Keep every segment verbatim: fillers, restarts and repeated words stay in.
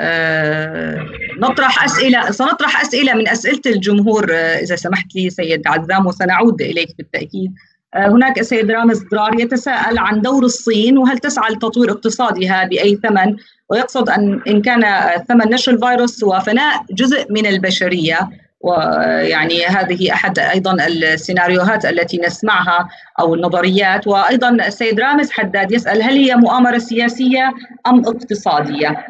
نطرح أسئلة سنطرح أسئلة من أسئلة الجمهور إذا سمحت لي سيد عزام، وسنعود إليك بالتأكيد. هناك السيد رامز ضرار يتساءل عن دور الصين، وهل تسعى لتطوير اقتصادها بأي ثمن، ويقصد أن إن كان ثمن نشر الفيروس وفناء جزء من البشرية، ويعني هذه أحد أيضا السيناريوهات التي نسمعها أو النظريات. وأيضا السيد رامز حداد يسأل هل هي مؤامرة سياسية أم اقتصادية؟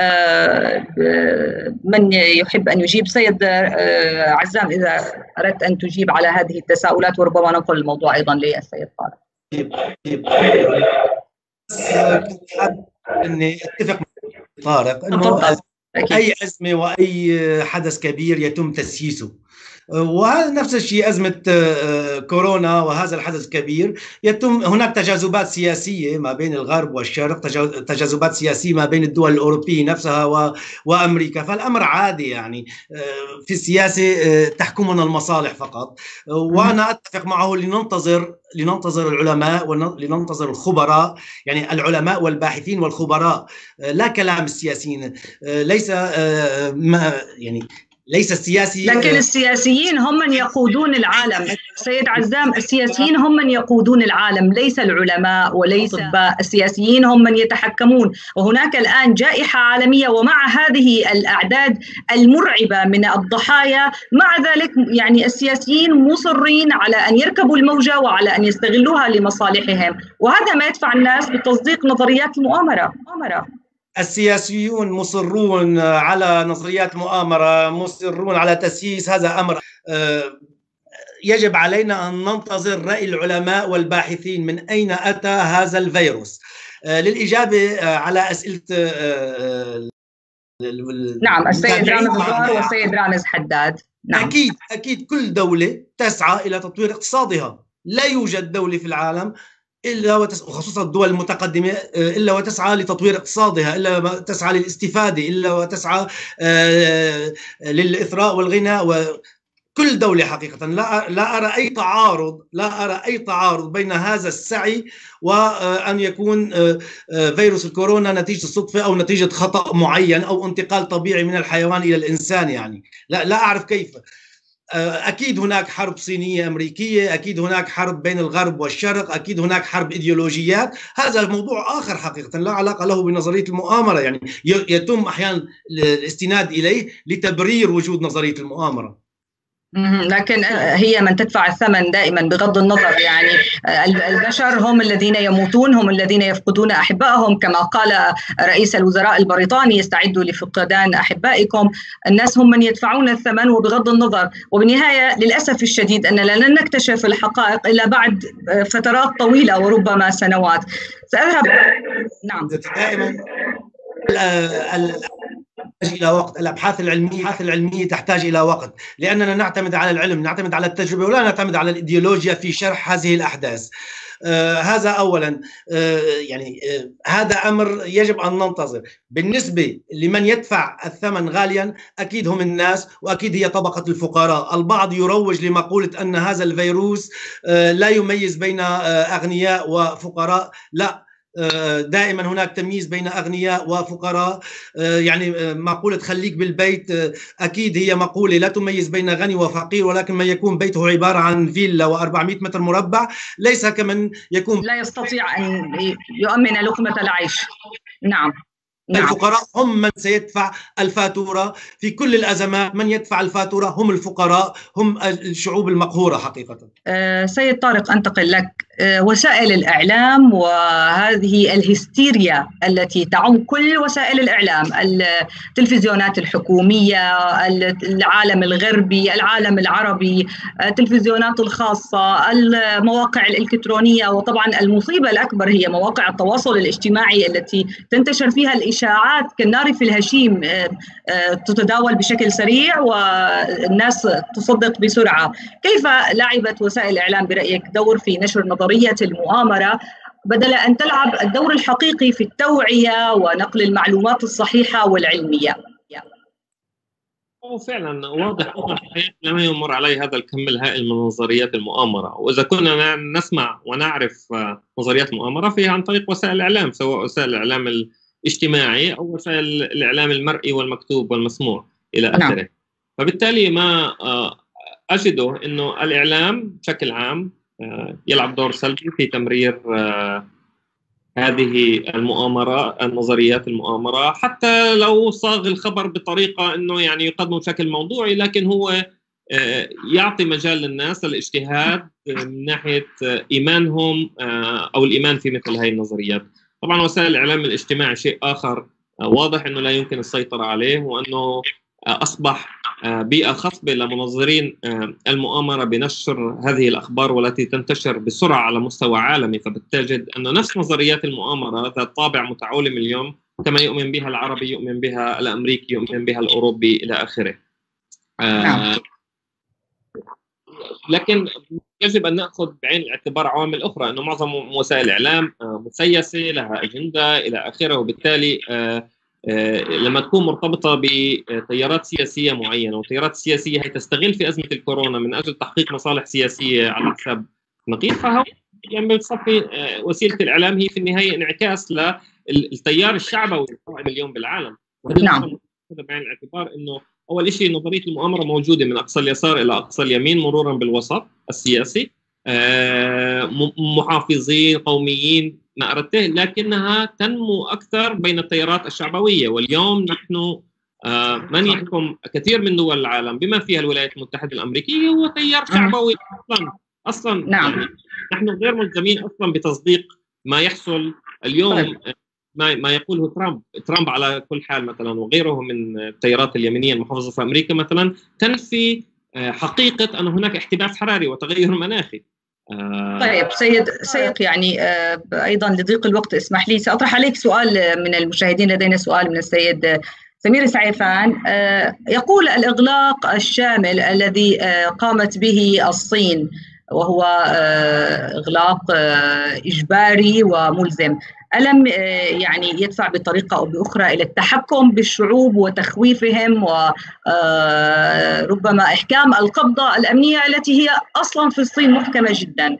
من يحب أن يجيب؟ سيد عزام إذا أردت أن تجيب على هذه التساؤلات، وربما ننقل الموضوع أيضا للسيد طارق. أني أتفق مع طارق أنه أي أزمة وأي حدث كبير يتم تسييسه، وهذا نفس الشيء أزمة كورونا وهذا الحدث الكبير يتم هناك تجاذبات سياسية ما بين الغرب والشرق، تجاذبات سياسية ما بين الدول الأوروبية نفسها وأمريكا، فالأمر عادي يعني في السياسة تحكمنا المصالح فقط. وأنا أتفق معه لننتظر لننتظر العلماء ولننتظر الخبراء، يعني العلماء والباحثين والخبراء، لا كلام السياسيين. ليس ما يعني ليس السياسي، لكن السياسيين هم من يقودون العالم سيد عزام. السياسيين هم من يقودون العالم، ليس العلماء وليس الأطباء. السياسيين هم من يتحكمون، وهناك الآن جائحة عالمية، ومع هذه الأعداد المرعبة من الضحايا، مع ذلك يعني السياسيين مصرين على أن يركبوا الموجة وعلى أن يستغلوها لمصالحهم، وهذا ما يدفع الناس بتصديق نظريات المؤامرة. السياسيون مصرون على نظريات مؤامرة، مصرون على تسييس، هذا أمر يجب علينا أن ننتظر رأي العلماء والباحثين من أين أتى هذا الفيروس. للإجابة على أسئلة نعم السيد رامز ضرار والسيد رامز حداد، نعم. أكيد أكيد كل دولة تسعى إلى تطوير اقتصادها، لا يوجد دولة في العالم إلا وتس... وخصوصا الدول المتقدمة إلا وتسعى لتطوير اقتصادها، إلا وتسعى للاستفادة، إلا وتسعى آه للإثراء والغنى. وكل دولة حقيقة لا لا أرى أي تعارض لا أرى أي تعارض بين هذا السعي وأن يكون فيروس الكورونا نتيجة الصدفة أو نتيجة خطأ معين أو انتقال طبيعي من الحيوان إلى الإنسان. يعني لا لا أعرف كيف. أكيد هناك حرب صينية أمريكية، أكيد هناك حرب بين الغرب والشرق، أكيد هناك حرب إيديولوجيات. هذا موضوع آخر حقيقة لا علاقة له بنظرية المؤامرة، يعني يتم أحيانا الاستناد إليه لتبرير وجود نظرية المؤامرة. لكن هي من تدفع الثمن دائما بغض النظر. يعني البشر هم الذين يموتون، هم الذين يفقدون أحبائهم، كما قال رئيس الوزراء البريطاني استعدوا لفقدان أحبائكم. الناس هم من يدفعون الثمن وبغض النظر. وبالنهاية للأسف الشديد أننا لن نكتشف الحقائق إلا بعد فترات طويلة وربما سنوات. سأذهب نعم دائما إلى وقت. الأبحاث العلمية الأبحاث العلمية تحتاج إلى وقت، لأننا نعتمد على العلم، نعتمد على التجربة، ولا نعتمد على الإيديولوجيا في شرح هذه الأحداث. آه هذا أولا. آه يعني آه هذا أمر يجب أن ننتظر. بالنسبة لمن يدفع الثمن غاليا، أكيد هم الناس، وأكيد هي طبقة الفقراء. البعض يروج لمقولة أن هذا الفيروس آه لا يميز بين آه أغنياء وفقراء. لا، دائما هناك تمييز بين أغنياء وفقراء. يعني مقولة خليك بالبيت أكيد هي مقولة لا تميز بين غني وفقير، ولكن من يكون بيته عبارة عن فيلا وأربعمائة متر مربع ليس كمن يكون لا يستطيع أن يؤمن لقمة العيش. نعم. الفقراء هم من سيدفع الفاتورة في كل الأزمات. من يدفع الفاتورة هم الفقراء، هم الشعوب المقهورة حقيقة. أه سيد طارق أنتقل لك. أه وسائل الإعلام وهذه الهستيريا التي تعم كل وسائل الإعلام، التلفزيونات الحكومية، العالم الغربي، العالم العربي، التلفزيونات الخاصة، المواقع الإلكترونية، وطبعا المصيبة الأكبر هي مواقع التواصل الاجتماعي التي تنتشر فيها الإشاعات كالنار في الهشيم، تتداول بشكل سريع والناس تصدق بسرعة. كيف لعبت وسائل الإعلام برأيك دور في نشر نظرية المؤامرة بدل أن تلعب الدور الحقيقي في التوعية ونقل المعلومات الصحيحة والعلمية؟ هو فعلا واضح أن لم يمر علي هذا الكم الهائل من نظريات المؤامرة، وإذا كنا نسمع ونعرف نظريات المؤامرة فيها عن طريق وسائل الإعلام، سواء وسائل الإعلام اجتماعي أو وسائل الإعلام المرئي والمكتوب والمسموع إلى آخره. نعم. فبالتالي ما أجده أنه الإعلام بشكل عام يلعب دور سلبي في تمرير هذه المؤامرة، النظريات المؤامرة، حتى لو صاغ الخبر بطريقة أنه يعني يقدمه بشكل موضوعي، لكن هو يعطي مجال للناس الاجتهاد من ناحية إيمانهم أو الإيمان في مثل هذه النظريات. طبعا وسائل الإعلام الاجتماعي شيء آخر واضح أنه لا يمكن السيطرة عليه، وأنه أصبح بيئة خصبة لمنظرين المؤامرة بنشر هذه الأخبار والتي تنتشر بسرعة على مستوى عالمي. فبتجد أنه نفس نظريات المؤامرة ذات طابع متعولم اليوم، كما يؤمن بها العربي يؤمن بها الأمريكي يؤمن بها الأوروبي إلى آخره. نعم. لكن يجب أن نأخذ بعين الاعتبار عوامل أخرى، أنه معظم وسائل الإعلام مسيسة لها أجندة إلى آخره، وبالتالي لما تكون مرتبطة بتيارات سياسية معينة، والتيارات السياسية هي تستغل في أزمة الكورونا من أجل تحقيق مصالح سياسية على حساب نقيض، فهو يعني بتصفي وسيلة الإعلام هي في النهاية انعكاس للتيار الشعبوي القائم اليوم بالعالم. نعم. بعين الاعتبار أنه أول شيء نظرية المؤامرة موجودة من أقصى اليسار إلى أقصى اليمين مرورا بالوسط السياسي، محافظين قوميين ما أردته، لكنها تنمو أكثر بين التيارات الشعبوية. واليوم نحن من يحكم كثير من دول العالم بما فيها الولايات المتحدة الأمريكية هو تيار شعبوي أصلا أصلا نعم. يعني نحن غير ملزمين أصلا بتصديق ما يحصل اليوم، ما ما يقوله ترامب ترامب على كل حال مثلا، وغيره من التيارات اليمينية المحافظة في أمريكا مثلا، تنفي حقيقة أن هناك احتباس حراري وتغير مناخي. طيب سيد سيق، يعني أيضا لضيق الوقت اسمح لي سأطرح عليك سؤال من المشاهدين. لدينا سؤال من السيد سمير سعيفان يقول: الإغلاق الشامل الذي قامت به الصين، وهو إغلاق إجباري وملزم، ألم يعني يدفع بطريقة أو بأخرى إلى التحكم بالشعوب وتخويفهم وربما إحكام القبضة الأمنية التي هي أصلا في الصين محكمة جدا؟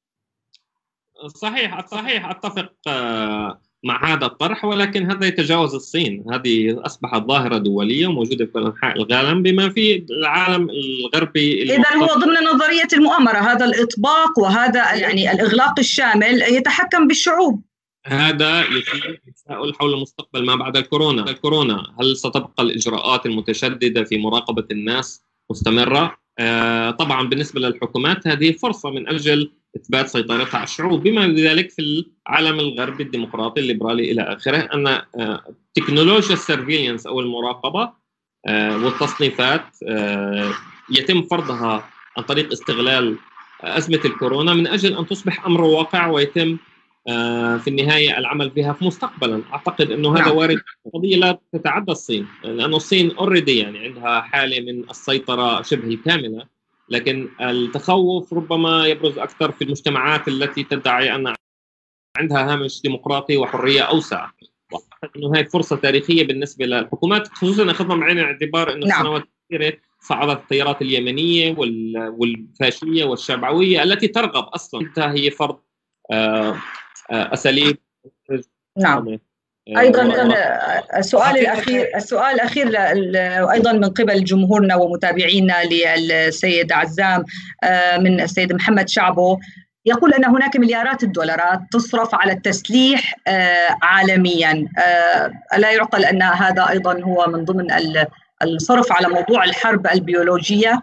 صحيح صحيح أتفق مع هذا الطرح، ولكن هذا يتجاوز الصين. هذه أصبحت ظاهرة دولية وموجودة في أنحاء العالم بما في العالم الغربي. إذن هو ضمن نظرية المؤامرة هذا الإطباق وهذا يعني الإغلاق الشامل يتحكم بالشعوب. هذا يثير تساؤل حول مستقبل ما بعد الكورونا. الكورونا هل ستبقى الإجراءات المتشددة في مراقبة الناس مستمرة؟ آه طبعا بالنسبة للحكومات هذه فرصة من أجل إثبات سيطرتها على الشعوب، بما ذلك في العالم الغربي الديمقراطي الليبرالي إلى آخره، أن آه تكنولوجيا السيرفيلينس أو المراقبة آه والتصنيفات آه يتم فرضها عن طريق استغلال أزمة الكورونا من أجل أن تصبح أمر واقع ويتم في النهاية العمل بها في مستقبلا. أعتقد أنه هذا وارد. قضية لا تتعدى الصين، لأن الصين أوريدي يعني عندها حالة من السيطرة شبه الكاملة، لكن التخوف ربما يبرز أكثر في المجتمعات التي تدعي أن عندها هامش ديمقراطي وحرية أوسع. وأعتقد أنه هذه فرصة تاريخية بالنسبة للحكومات، خصوصا أخذنا بعين الاعتبار أن السنوات الأخيرة صعدت التيارات اليمنية والفاشية والشعبوية التي ترغب أصلا هي فرض أساليب. نعم. أيضا السؤال الأخير السؤال الأخير أيضا من قبل جمهورنا ومتابعينا للسيد عزام من السيد محمد شعبو، يقول أن هناك مليارات الدولارات تصرف على التسليح عالميا، ألا يعقل أن هذا أيضا هو من ضمن الصرف على موضوع الحرب البيولوجية؟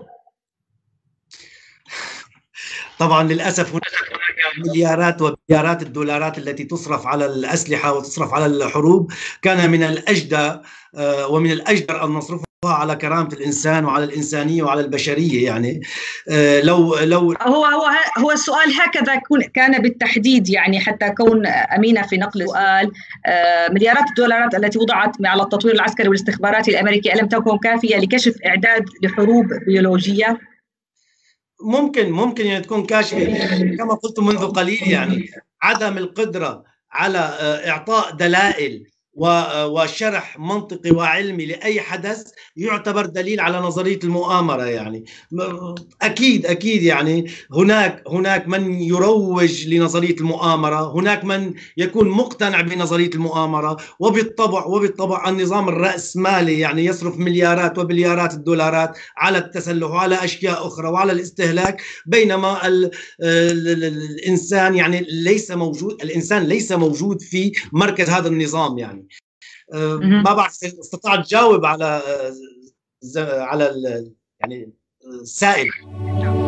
طبعا للأسف هناك مليارات ومليارات الدولارات التي تصرف على الأسلحة وتصرف على الحروب. كان من الأجدى ومن الأجدر أن نصرفها على كرامة الإنسان وعلى الإنسانية وعلى البشرية. يعني لو لو هو هو هو السؤال هكذا كان بالتحديد، يعني حتى كون أمينة في نقل السؤال. مليارات الدولارات التي وضعت على التطوير العسكري والاستخباراتي الأمريكي ألم تكن كافية لكشف إعداد لحروب بيولوجية؟ ممكن ممكن يعني تكون كاشفة. كما قلت منذ قليل، يعني عدم القدرة على إعطاء دلائل وشرح منطقي وعلمي لأي حدث يعتبر دليل على نظرية المؤامرة. يعني أكيد أكيد يعني هناك هناك من يروج لنظرية المؤامرة، هناك من يكون مقتنع بنظرية المؤامرة، وبالطبع وبالطبع النظام الرأسمالي يعني يصرف مليارات وبليارات الدولارات على التسلح وعلى أشياء أخرى وعلى الاستهلاك، بينما ال ال الإنسان يعني ليس موجود، الإنسان ليس موجود في مركز هذا النظام. يعني ما بعرف استطعت تجاوب على على يعني السائل.